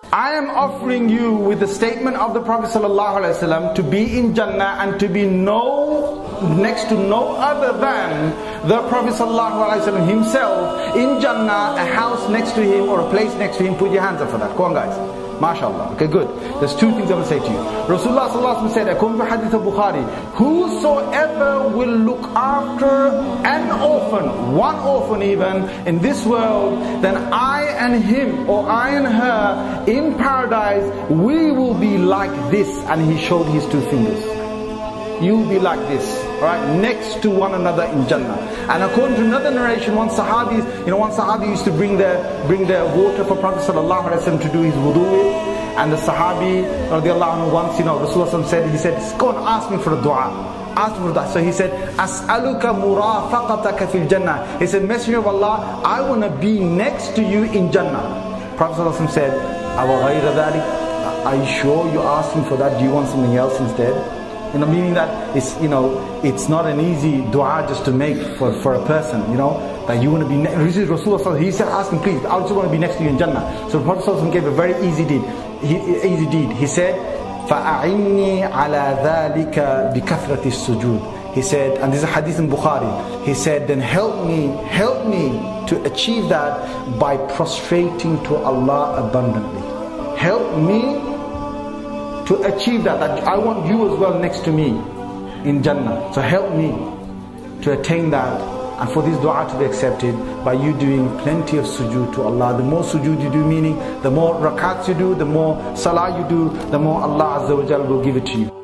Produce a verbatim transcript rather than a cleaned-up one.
I am offering you with the statement of the Prophet ﷺ to be in Jannah and to be no, next to no other than the Prophet ﷺ himself in Jannah, a house next to him or a place next to him. Put your hands up for that. Go on, guys. MashaAllah. Okay, good. There's two things I want to say to you. Rasulullah ﷺ said, according to Hadith of Bukhari, whosoever will look after an orphan, one orphan even, in this world, then I and him, or I and her, in paradise, we will be like this. And he showed his two fingers. You'll be like this, right, next to one another in Jannah. And according to another narration, one Sahabi, you know, one Sahabi used to bring the bring the water for Prophet sallallahu alaihi wasallam to do his wudu with. And the Sahabi, radiallahu anhu, once, you know, Rasulullah said, he said, go and ask me for a dua. Ask me for that. So he said, As'aluka murafaqataka fil Jannah. He said, Messenger of Allah, I want to be next to you in Jannah. Prophet sallallahu alaihi wasallam said, Awa ghayra dhalik? Are you sure you're asking for that? Do you want something else instead? You know, meaning that it's, you know, it's not an easy dua just to make for, for a person, you know, that you want to be next. Rasulullah, he said, ask him, please, I just want to be next to you in Jannah. So the Prophet gave a very easy deed. He, easy deed. He said, فَأَعِنِّي عَلَى ذَلِكَ بِكَثْرَةِ السُّجُودِ. He said, and this is a hadith in Bukhari, he said, then help me, help me to achieve that by prostrating to Allah abundantly. Help me to achieve that, that I want you as well next to me in Jannah. So help me to attain that, and for this dua to be accepted by you doing plenty of sujood to Allah. The more sujood you do, meaning the more rakats you do, the more salah you do, the more Allah Azza wa Jalla will give it to you.